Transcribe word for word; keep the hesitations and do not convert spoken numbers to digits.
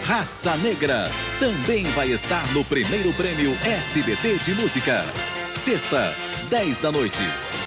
Raça Negra também vai estar no primeiro prêmio S B T de música. Sexta, dez da noite.